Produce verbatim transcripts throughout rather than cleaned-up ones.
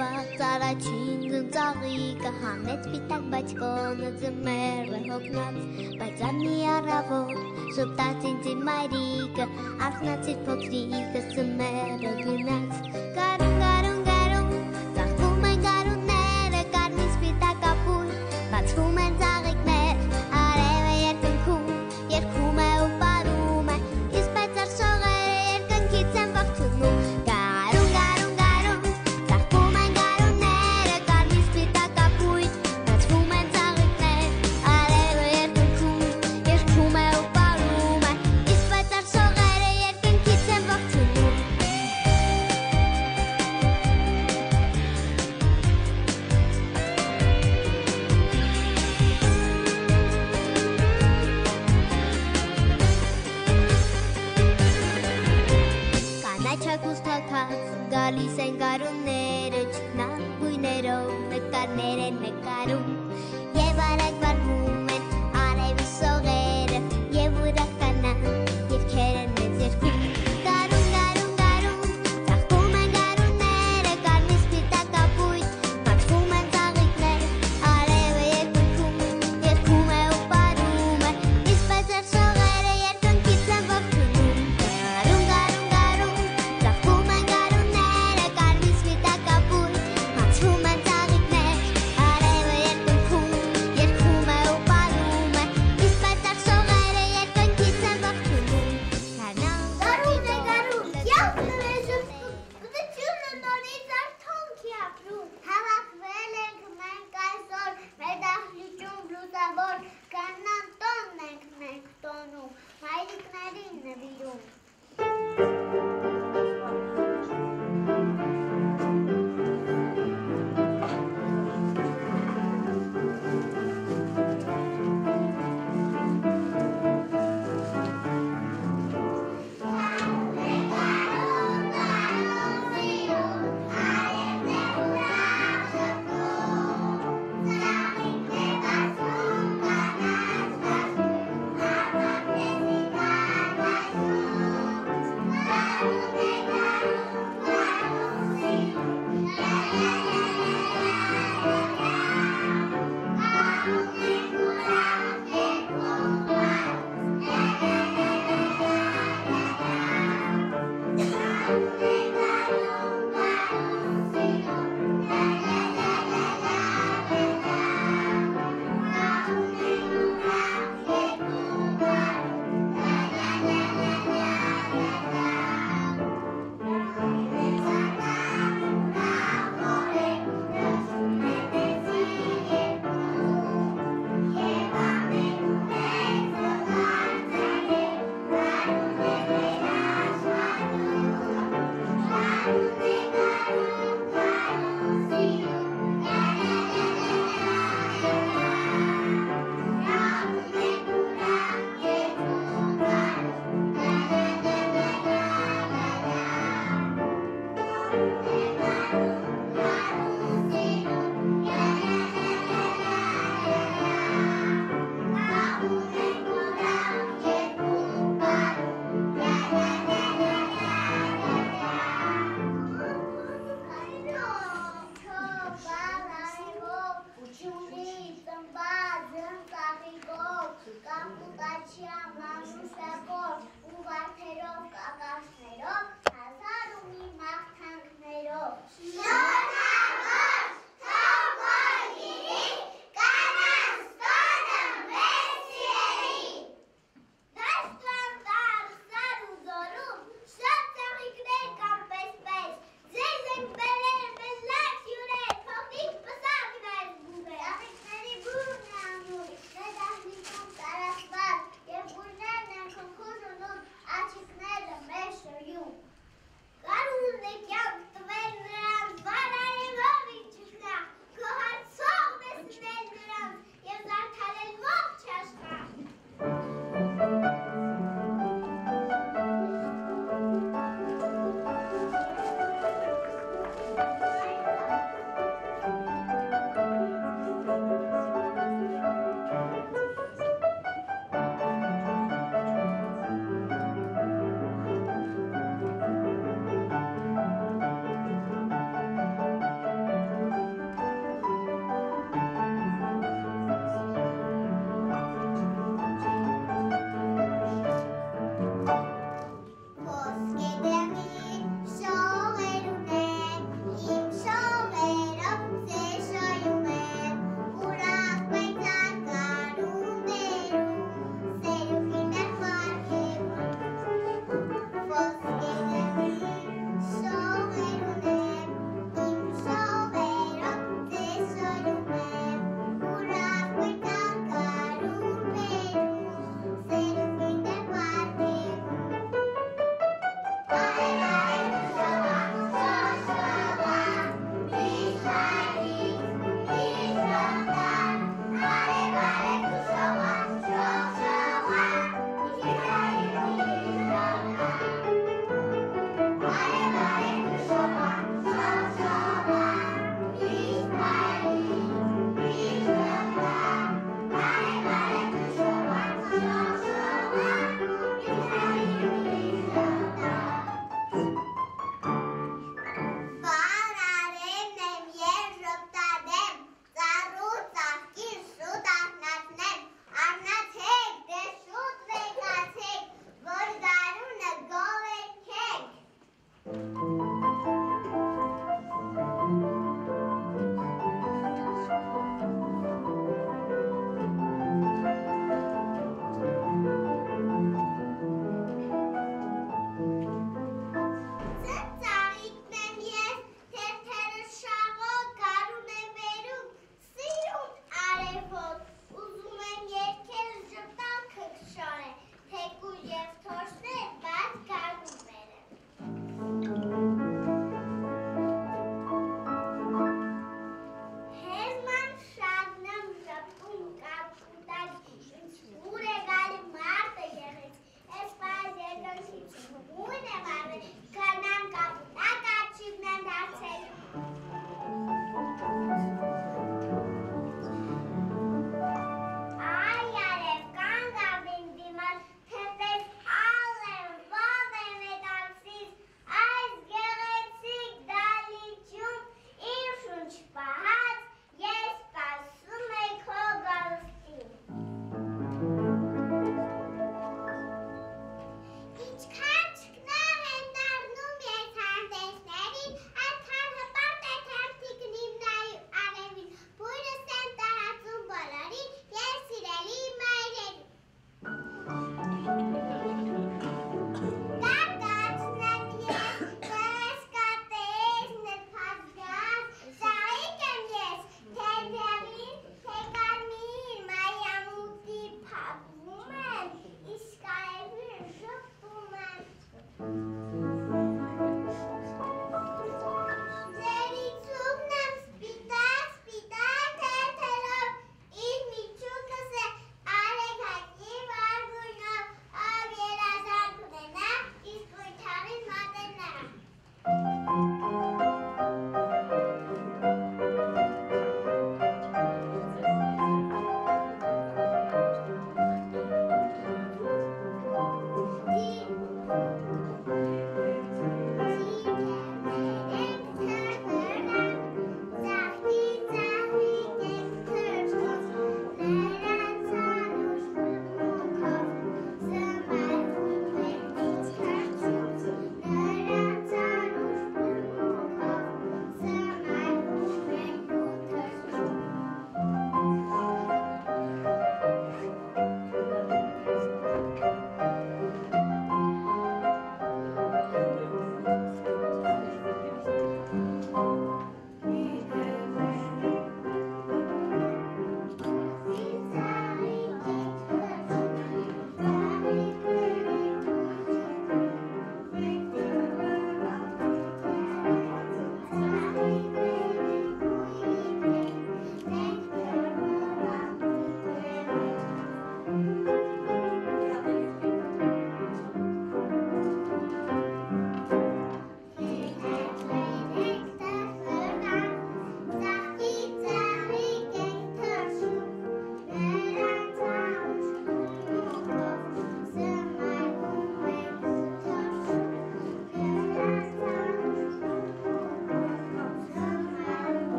Ծառա չինձն ծաղիկը հանեց պիտակ, բայց կոնը մեր հոգնած, բայց անի առավոտ շպտաց ինձ իմ մայրիկը, արթնացիր փոքրիկը սմերը գնաց, գարուն, գարուն, գարուն, ծաղկում են գարունները, կարմիր սպիտակ ապույտ, բացվում են ծաղիկներ, արևը երկնքում, երգում է ու պարում է, իսկ պայծառ շողերը երկնքից են ողջունում, գարուն, գարուն, գարուն, ծաղկում են գարունները, կարմիր սպիտակ ապույտ, բացվում են ծաղիկներ, արևը երկնքում, երգում է ու պարում է, իսկ պայծառ շողերը երկնքից են ողջունում։ Կանաչակուց թաթած գալիս են գարունները, ճգնան գույներով նկարներ են նկարում, և արագ վարվում են արևի սողերը, և ուրախանան երգեր են մեզ երգում, գարուն, գարուն, գարուն, ծաղկում են գարունները, կարմիր սպիտակ ապույտ, բացվում են ծաղիկներ, արևը երկնքում, երգում է ու պարում է, իսկ պայծառ շողերը երկնքից են ողջունում, գարուն, գարուն, գարուն, ծաղկում են գարունները, կարմիր սպիտակ ապույտ, բացվում են ծաղիկներ, արևը երկնքում,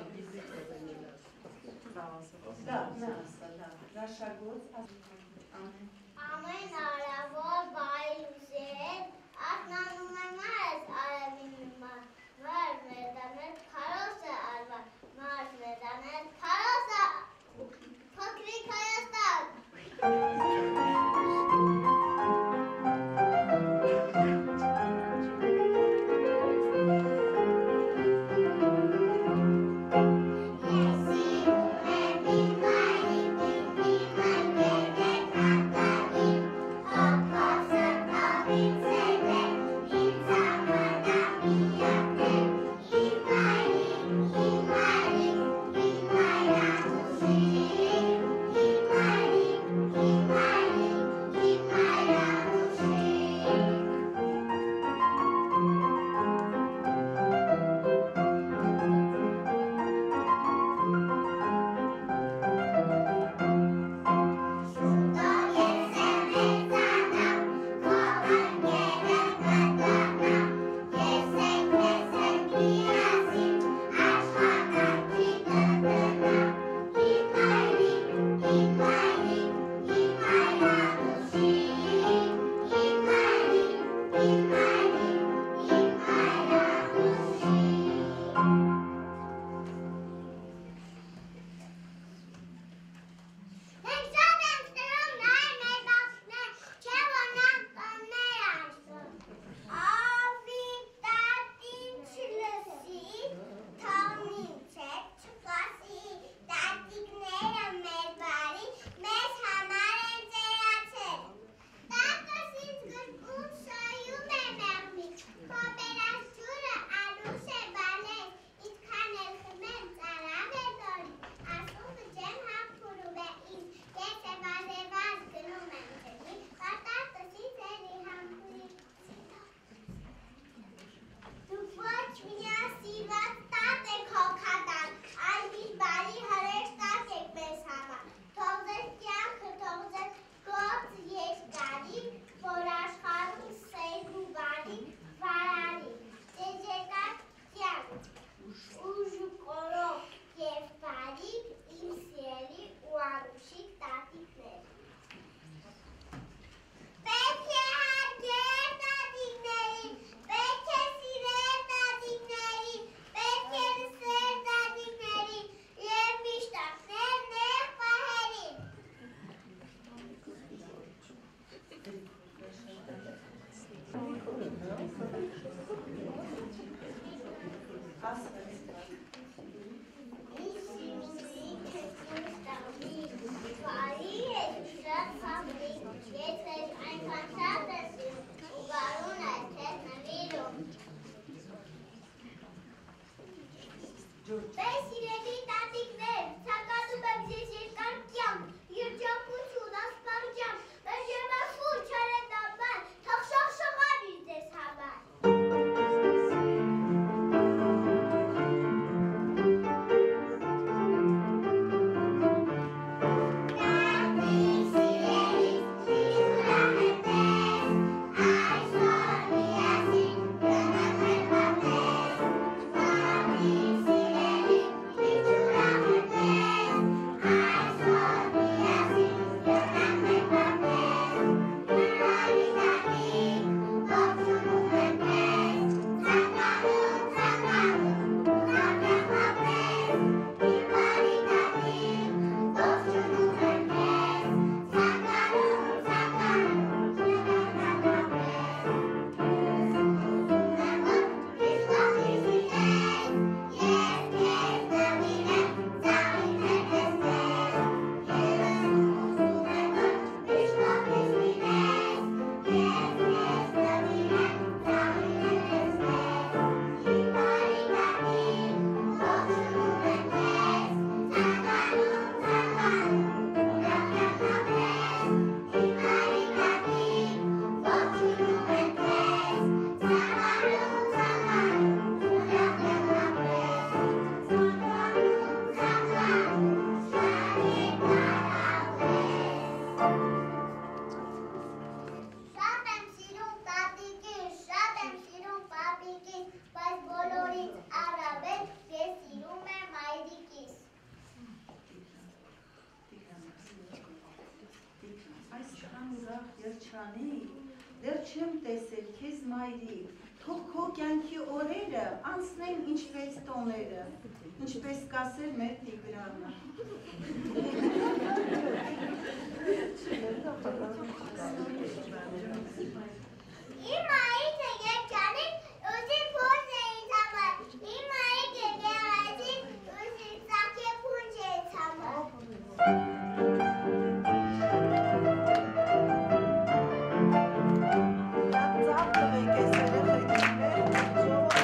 Da, asta, da. Rașagoț, Amen arabor bayluset, atna numaymaz alaminma. Var medanet karosa alva, var medanet karosa. Fakri kayastan. Thank you. Քոչանի, դեռ չեմ տեսել քեզ մայրիկ, թող քո կյանքի օրերը անցնեն ինչպես տոները, ինչպես կասեր մեր Տիգրանը։ Իմ մայրիկը երբ ջանին ուզի փոս է ինձ համար, իմ մայրիկը գեղեցիկ ուզի ծակե փունջ է ինձ համար։ Ծապ տվեք ես երեխեքներ, ժողով։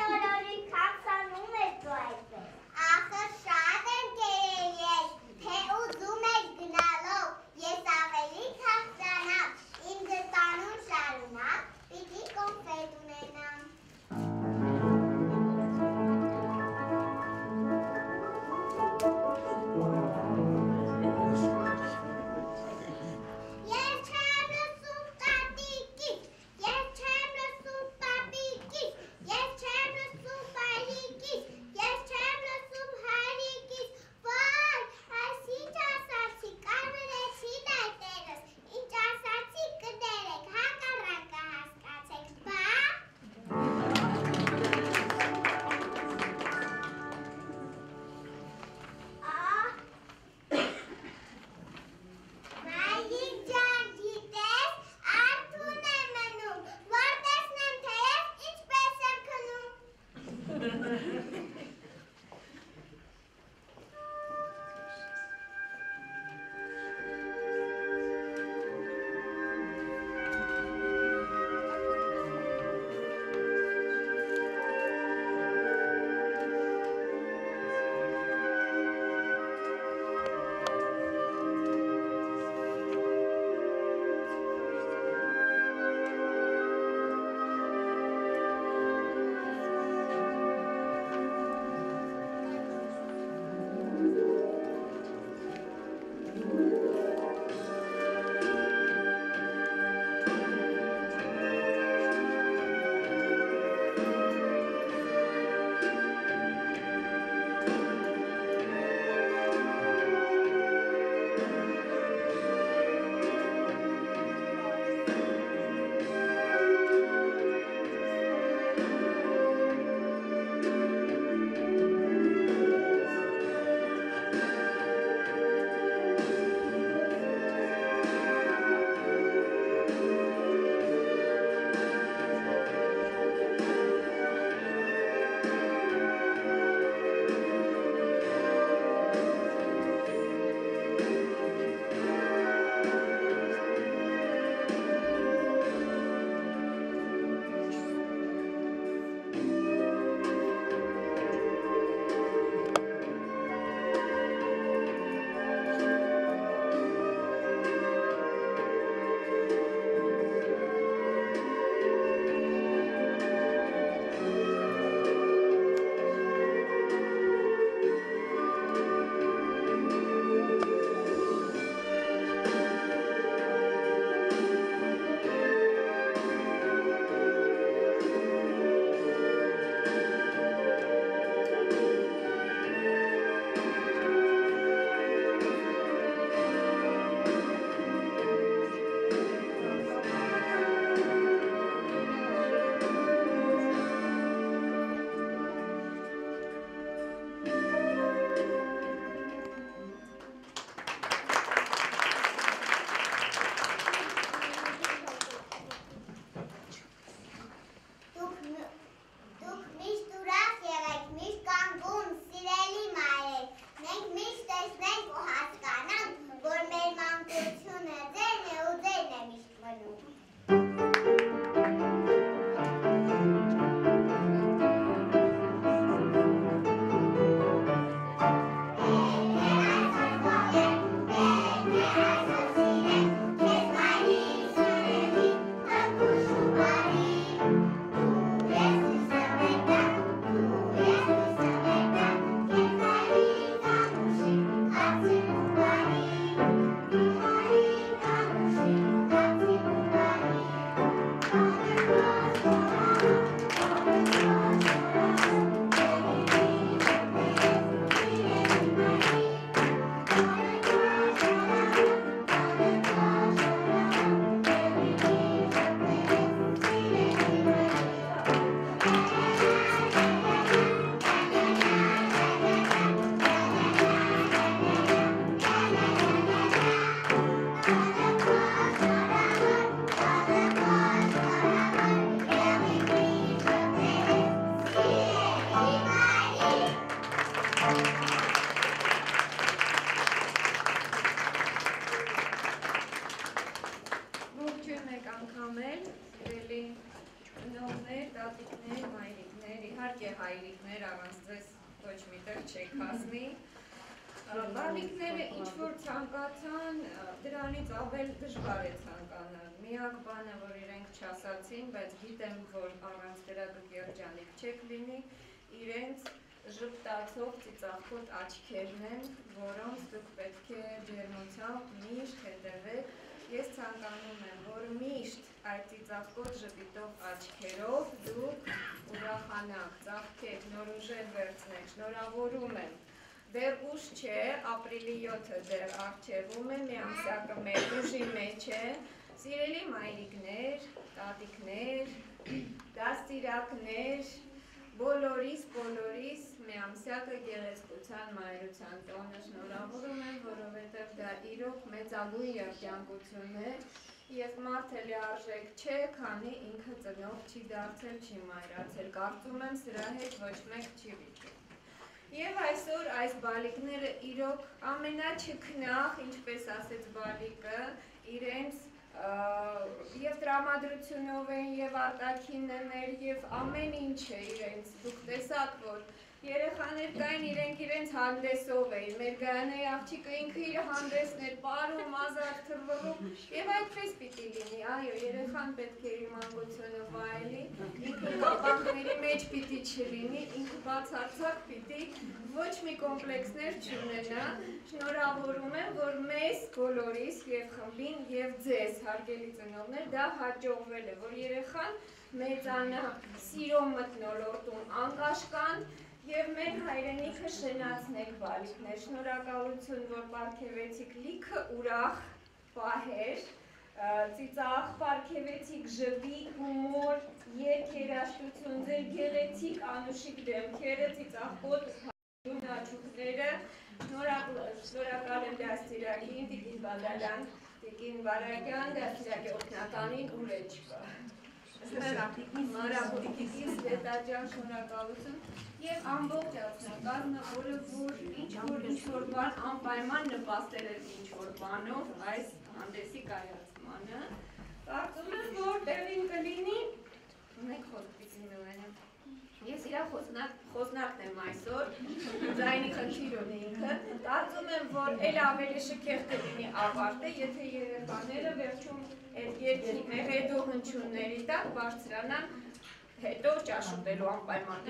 Ախր շատ եմ կերել ես, թե հայրիկներ, առանց ձեզ ոչ միտեղ չեք հասնի։ Բալիկները ինչ-որ ցանկացան, դրանից ավել դժվար է ցանկանալ։ Միակ բանը, որ իրենք չասացին, բայց գիտեմ, որ առանց դրա կկերջանիկ չեք լինի, իրենց ժպտացող ծիծաղոտ աչքերն են, որոնց դուք պետք է ջերմությամբ միշտ հետևեք։ Ես ցանկանում եմ, որ միշտ այդ ծիծաղոտ ժպիտող աչքերով դուք ուրախանաք, ծաղկեք, նոր ուժեր վերցնեք, շնորհավորում եմ։ Դեռ ուշ չէ, ապրիլի յոթը դեռ առջևում է, մի ամսյակը մեր ուժի մեջ է, սիրելի մայրիկներ, տատիկներ, դաստիարակներ, բոլորիս, բոլորիս մի ամսյակը գեղեցկության մայրության տոնը շնորհավորում եմ, որովհետև դա իրոք մեծագույն երջանկություն է, եւ մարդը լիարժեք չէ, քանի ինքը ծնող չի դարձել, չի մայրացել, կարծում եմ սրա հետ ոչ մեկ չի վիճում։ Եվ այսօր այս բալիկները իրոք ամենաչքնաղ, ինչպես ասեց բալիկը, իրենց և տրամադրությունով են, և արտաքինն էր, և ամեն ինչ է իրենց, դուք տեսակ, որ երեխաներ կային, իրենք իրենց հանդեսով էին, մեր գայանայի աղջիկը ինքը իր հանդեսն էր, պարում, ազատ թռվռում, և այդպես պիտի լինի, այո, երեխան պետք է իր մանկությունը վայելի, ինքը կապանքների մեջ պիտի չլինի, ինքը բացարձակ պիտի ոչ մի կոմպլեքսներ չունենա, շնորհավորում եմ, որ մեզ բոլորիս և խմբին և ձեզ, հարգելի ծնողներ, դա հաջողվել է, որ երեխան մեծանա, սիրո մթնոլորտում անկաշկանդ, և մեր հայրենիքը շնացնեք բալիկներ, շնորհակալություն, որ պարգևեցիք լիքը ուրախ պահեր, ծիծաղ, պարգևեցիք ժպիտ, հումոր, երգ, երաժշտություն, ձեր գեղեցիկ անուշիկ դեմքերը, ծիծաղոտ աչուկները, շնորհակալ եմ դաստիարակին, տիկին Բադալյան, տիկին Վարագյան, դաստիարակի օգնականին ուր է չկա։ Մարապետիկին Սվետաջան շնորհակալություն և ամբողջ ուսնակազմը, որը որ ինչ-որ ինչ-որ բան անպայման նպաստել էր ինչ-որ բանով այս հանդեսի կայացմանը։ Կարծում եմ, որ տեղին կլինի, մեկ խոսք պիտի նվենեմ։ Ես իրա խոսնակն եմ այսօր, ձայնի խնդիր ունի ինքը, կարծում եմ, որ էլ ավելի շքեղ կլինի ավարտը, եթե երեխաները վերջում այդ երկի մեղեդու հնչյունների տակ բարձրանան, հետո ճաշուտելու անպայման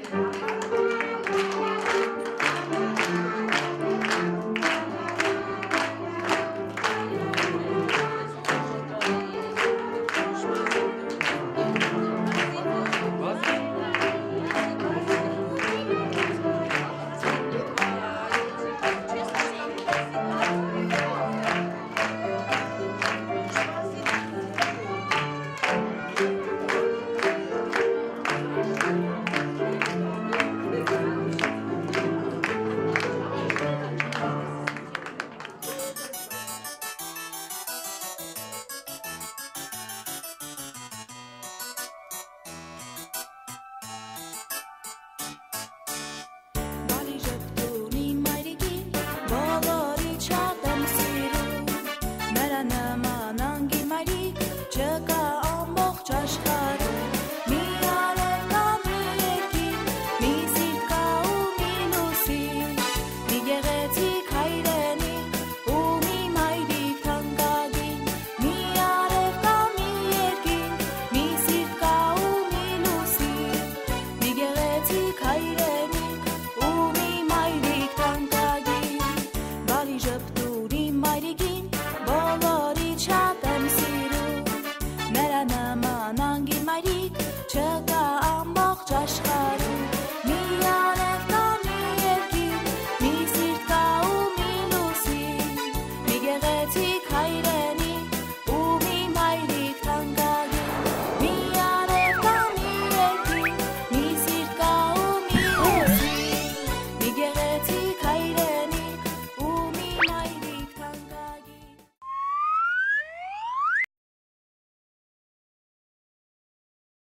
Hide